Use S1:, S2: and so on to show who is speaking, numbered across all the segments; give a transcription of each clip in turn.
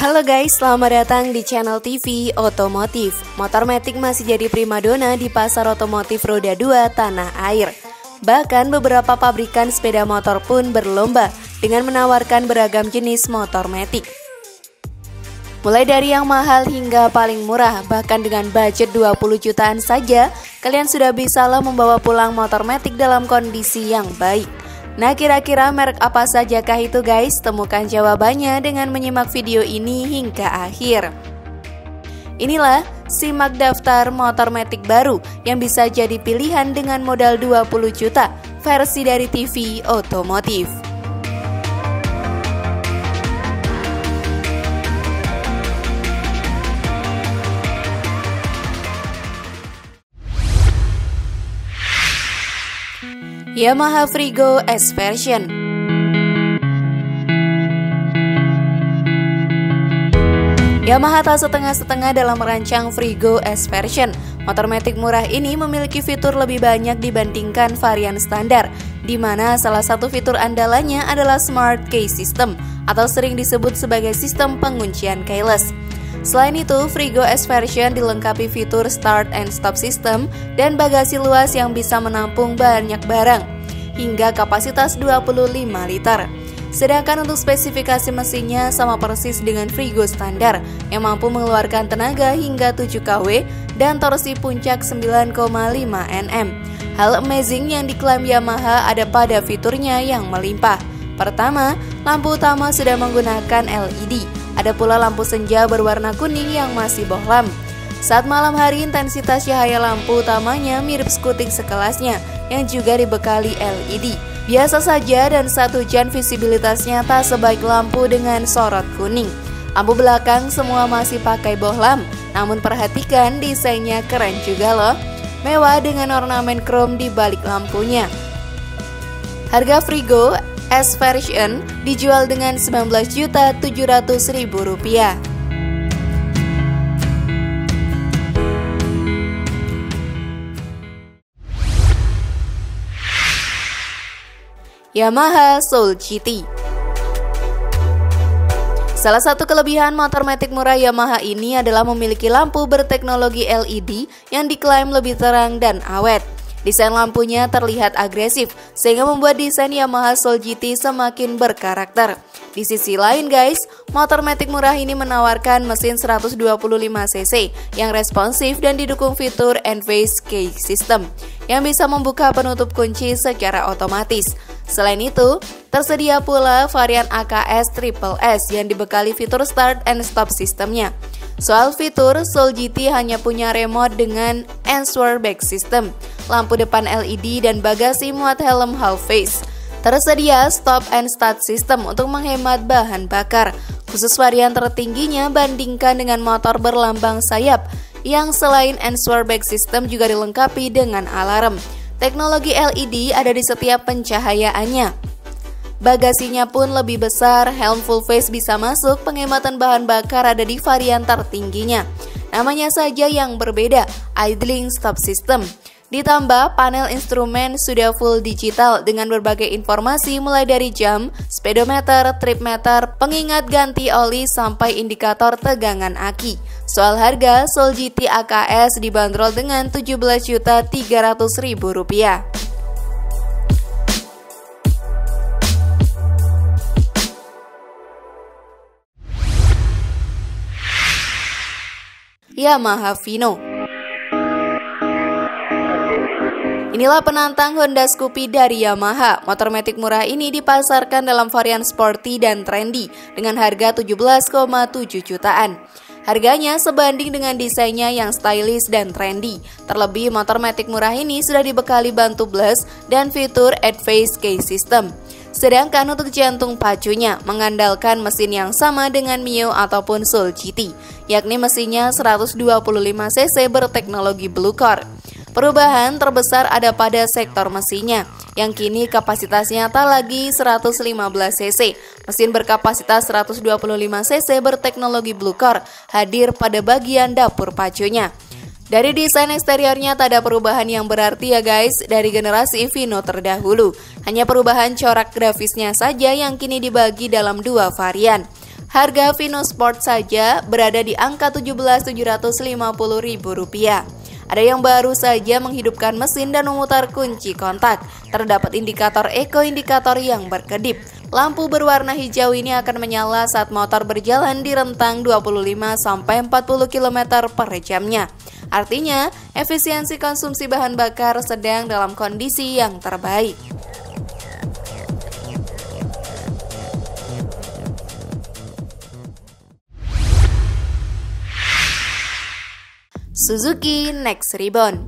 S1: Halo guys, selamat datang di channel TV Otomotif. Motor Matic masih jadi primadona di pasar otomotif roda 2 tanah air. Bahkan beberapa pabrikan sepeda motor pun berlomba dengan menawarkan beragam jenis motor Matic. Mulai dari yang mahal hingga paling murah, bahkan dengan budget 20 jutaan saja, kalian sudah bisa membawa pulang motor Matic dalam kondisi yang baik. Nah, kira-kira merek apa sajakah itu guys? Temukan jawabannya dengan menyimak video ini hingga akhir. Inilah, simak daftar motor Matic baru yang bisa jadi pilihan dengan modal 20 juta, versi dari TV Otomotif. Yamaha Frigo S Version. Yamaha tak setengah-setengah dalam merancang Frigo S Version. Motor Matic murah ini memiliki fitur lebih banyak dibandingkan varian standar, di mana salah satu fitur andalannya adalah Smart Key System atau sering disebut sebagai sistem penguncian keyless. Selain itu, Frigo S Version dilengkapi fitur Start and Stop System dan bagasi luas yang bisa menampung banyak barang, hingga kapasitas 25 liter. Sedangkan untuk spesifikasi mesinnya sama persis dengan Frigo standar, yang mampu mengeluarkan tenaga hingga 7 kW dan torsi puncak 9,5 Nm. Hal amazing yang diklaim Yamaha ada pada fiturnya yang melimpah. Pertama, lampu utama sudah menggunakan LED. Ada pula lampu senja berwarna kuning yang masih bohlam. Saat malam hari, intensitas cahaya lampu utamanya mirip skuting sekelasnya yang juga dibekali LED. Biasa saja, dan saat hujan visibilitasnya tak sebaik lampu dengan sorot kuning. Lampu belakang semua masih pakai bohlam, namun perhatikan desainnya keren juga loh. Mewah dengan ornamen chrome di balik lampunya. Harga Frigo S Version dijual dengan Rp19.700.000. Yamaha Soul GT. Salah satu kelebihan motor Matic murah Yamaha ini adalah memiliki lampu berteknologi LED yang diklaim lebih terang dan awet. Desain lampunya terlihat agresif, sehingga membuat desain Yamaha Soul GT semakin berkarakter. Di sisi lain guys, motor Matic murah ini menawarkan mesin 125 cc yang responsif dan didukung fitur N-Phase Key System yang bisa membuka penutup kunci secara otomatis. Selain itu, tersedia pula varian AKS Triple S yang dibekali fitur Start and Stop sistemnya. Soal fitur, Soul GT hanya punya remote dengan Answer Back System, lampu depan LED dan bagasi muat helm half face. Tersedia Stop and Start System untuk menghemat bahan bakar. Khusus varian tertingginya bandingkan dengan motor berlambang sayap, yang selain Answer Back System juga dilengkapi dengan alarm. Teknologi LED ada di setiap pencahayaannya. Bagasinya pun lebih besar, helm full face bisa masuk, penghematan bahan bakar ada di varian tertingginya. Namanya saja yang berbeda, Idling Stop System. Ditambah panel instrumen sudah full digital dengan berbagai informasi mulai dari jam, speedometer, trip meter, pengingat ganti oli sampai indikator tegangan aki. Soal harga, Soul GT AKS dibanderol dengan Rp17.300.000. Yamaha Vino. Inilah penantang Honda Scoopy dari Yamaha. Motor Matic murah ini dipasarkan dalam varian sporty dan trendy dengan harga 17,7 jutaan. Harganya sebanding dengan desainnya yang stylish dan trendy. Terlebih, motor Matic murah ini sudah dibekali bantu blast dan fitur N-Phase Key System. Sedangkan untuk jantung pacunya mengandalkan mesin yang sama dengan Mio ataupun Soul GT, yakni mesinnya 125 cc berteknologi Blue Core. Perubahan terbesar ada pada sektor mesinnya, yang kini kapasitasnya tak lagi 115 cc. Mesin berkapasitas 125 cc berteknologi Blue Core hadir pada bagian dapur pacunya. Dari desain eksteriornya tak ada perubahan yang berarti ya guys dari generasi Vino terdahulu. Hanya perubahan corak grafisnya saja yang kini dibagi dalam dua varian. Harga Vino Sport saja berada di angka Rp17.750.000. Ada yang baru saja menghidupkan mesin dan memutar kunci kontak. Terdapat indikator eko-indikator yang berkedip. Lampu berwarna hijau ini akan menyala saat motor berjalan di rentang 25-40 km per jamnya. Artinya, efisiensi konsumsi bahan bakar sedang dalam kondisi yang terbaik. Suzuki Next Ribbon.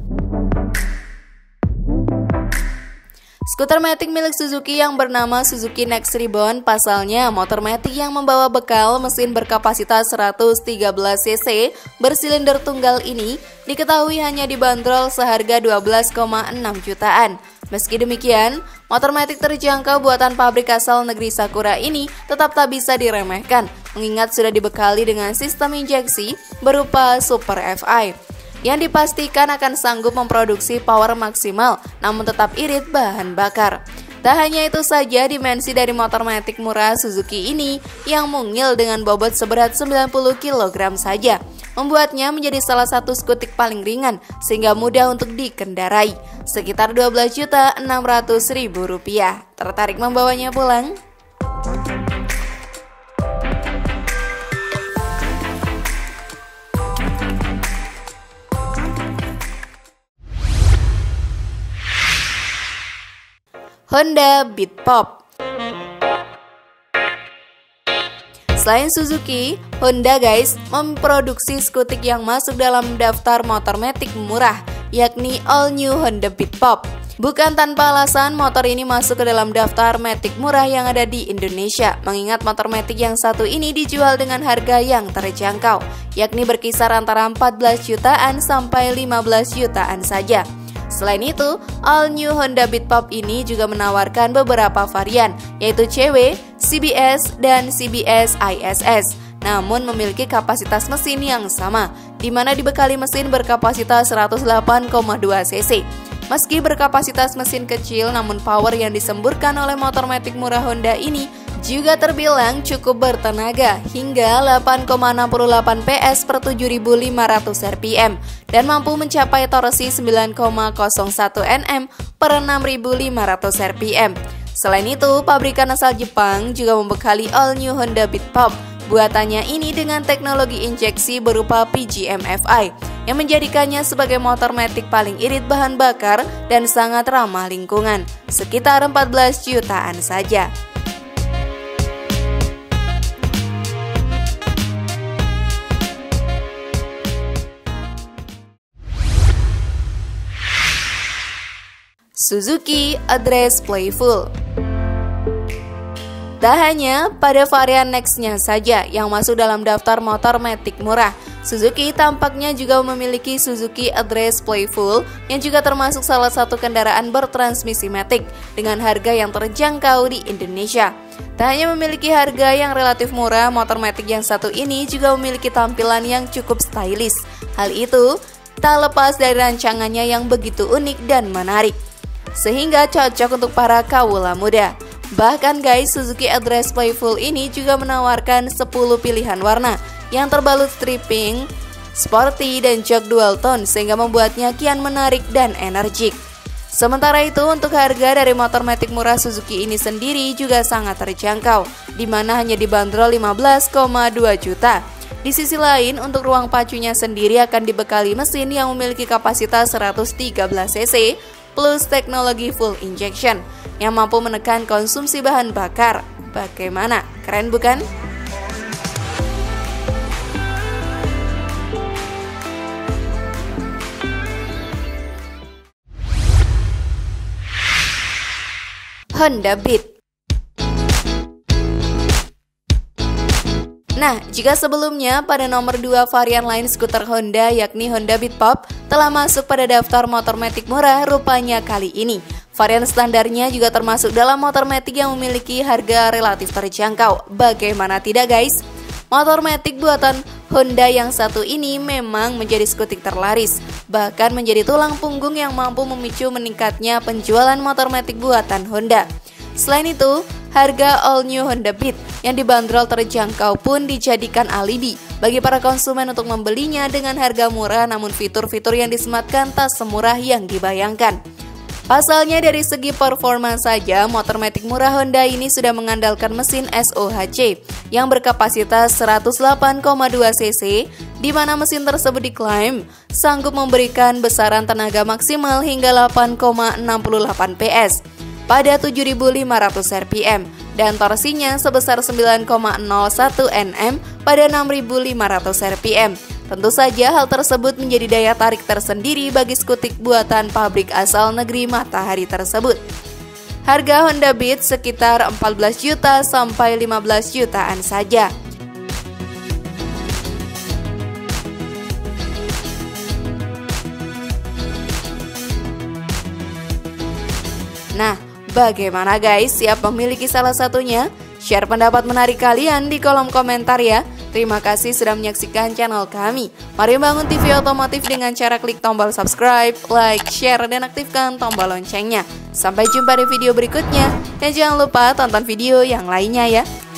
S1: Skuter matic milik Suzuki yang bernama Suzuki Next Ribbon pasalnya motor matic yang membawa bekal mesin berkapasitas 113 cc bersilinder tunggal ini diketahui hanya dibanderol seharga 12,6 jutaan. Meski demikian, motor matic terjangkau buatan pabrik asal negeri Sakura ini tetap tak bisa diremehkan, mengingat sudah dibekali dengan sistem injeksi berupa Super FI yang dipastikan akan sanggup memproduksi power maksimal namun tetap irit bahan bakar. Tak hanya itu saja, dimensi dari motor matic murah Suzuki ini yang mungil dengan bobot seberat 90 kg saja membuatnya menjadi salah satu skutik paling ringan sehingga mudah untuk dikendarai, sekitar Rp12.600.000. Tertarik membawanya pulang? Honda Beat Pop. Selain Suzuki, Honda memproduksi skutik yang masuk dalam daftar motor matic murah, yakni All New Honda Beat Pop. Bukan tanpa alasan motor ini masuk ke dalam daftar matic murah yang ada di Indonesia, mengingat motor matic yang satu ini dijual dengan harga yang terjangkau, yakni berkisar antara 14 jutaan sampai 15 jutaan saja. Selain itu, All New Honda Beat Pop ini juga menawarkan beberapa varian, yaitu CW, CBS, dan CBS ISS. Namun memiliki kapasitas mesin yang sama, di mana dibekali mesin berkapasitas 108,2 cc. Meski berkapasitas mesin kecil, namun power yang disemburkan oleh motor matic murah Honda ini juga terbilang cukup bertenaga hingga 8,68 PS per 7.500 rpm dan mampu mencapai torsi 9,01 Nm per 6.500 rpm. Selain itu, pabrikan asal Jepang juga membekali All New Honda Beat Pop buatannya ini dengan teknologi injeksi berupa PGM-FI yang menjadikannya sebagai motor matic paling irit bahan bakar dan sangat ramah lingkungan, sekitar 14 jutaan saja. Suzuki Address Playful. Tak hanya pada varian Next-nya saja yang masuk dalam daftar motor matic murah, Suzuki tampaknya juga memiliki Suzuki Address Playful yang juga termasuk salah satu kendaraan bertransmisi matic dengan harga yang terjangkau di Indonesia. Tak hanya memiliki harga yang relatif murah, motor matic yang satu ini juga memiliki tampilan yang cukup stylish. Hal itu tak lepas dari rancangannya yang begitu unik dan menarik, sehingga cocok untuk para kawula muda. Bahkan Suzuki Address Playful ini juga menawarkan 10 pilihan warna yang terbalut stripping, sporty, dan jok dual tone sehingga membuatnya kian menarik dan energik. Sementara itu, untuk harga dari motor matic murah Suzuki ini sendiri juga sangat terjangkau, di mana hanya dibanderol 15,2 juta. Di sisi lain, untuk ruang pacunya sendiri akan dibekali mesin yang memiliki kapasitas 113 cc plus teknologi full injection yang mampu menekan konsumsi bahan bakar. Bagaimana? Keren bukan? Honda Beat. Nah, jika sebelumnya pada nomor 2 varian lain skuter Honda yakni Honda Beat Pop telah masuk pada daftar motor matic murah, rupanya kali ini varian standarnya juga termasuk dalam motor matic yang memiliki harga relatif terjangkau. Bagaimana tidak Motor matic buatan Honda yang satu ini memang menjadi skutik terlaris, bahkan menjadi tulang punggung yang mampu memicu meningkatnya penjualan motor matic buatan Honda. Selain itu, harga all new Honda Beat yang dibanderol terjangkau pun dijadikan alibi bagi para konsumen untuk membelinya dengan harga murah, namun fitur-fitur yang disematkan tak semurah yang dibayangkan. Pasalnya dari segi performa saja, motor matic murah Honda ini sudah mengandalkan mesin SOHC yang berkapasitas 108,2 cc, di mana mesin tersebut diklaim sanggup memberikan besaran tenaga maksimal hingga 8,68 PS pada 7.500 rpm dan torsinya sebesar 9,01 Nm pada 6.500 rpm. Tentu saja hal tersebut menjadi daya tarik tersendiri bagi skutik buatan pabrik asal negeri Matahari tersebut. Harga Honda Beat sekitar 14 juta sampai 15 jutaan saja. Nah, bagaimana guys? Siap memiliki salah satunya? Share pendapat menarik kalian di kolom komentar ya. Terima kasih sudah menyaksikan channel kami. Mari bangun TV otomotif dengan cara klik tombol subscribe, like, share, dan aktifkan tombol loncengnya. Sampai jumpa di video berikutnya. Dan jangan lupa tonton video yang lainnya ya.